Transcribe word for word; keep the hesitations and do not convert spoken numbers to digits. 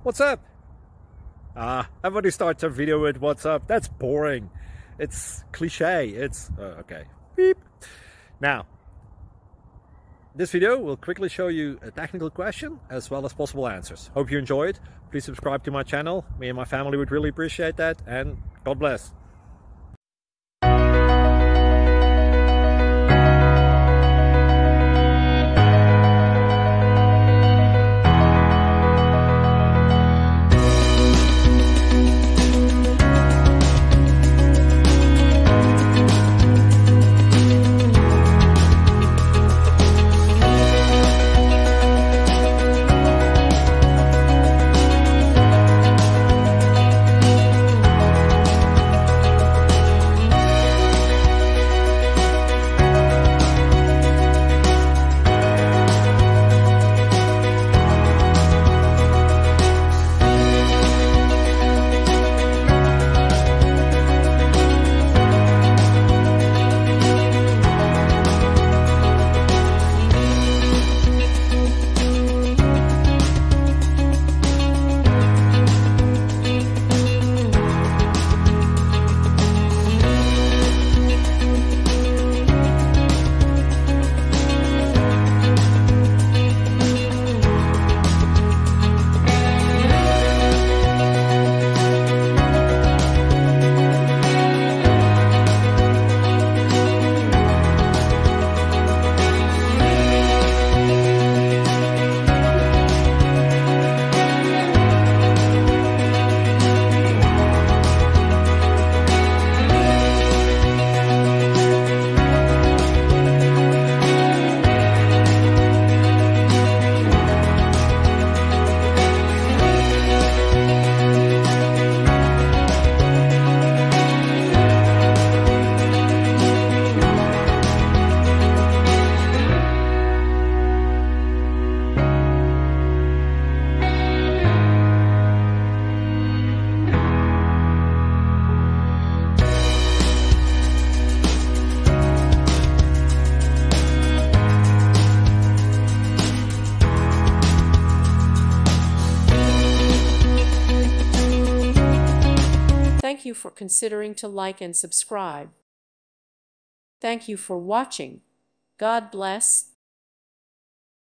What's up? Ah, everybody starts a video with what's up. That's boring. It's cliche. It's, uh, okay. Beep. Now, this video will quickly show you a technical question as well as possible answers. Hope you enjoy it. Please subscribe to my channel. Me and my family would really appreciate that, and God bless. Thank you for considering to like and subscribe. Thank you for watching. God bless.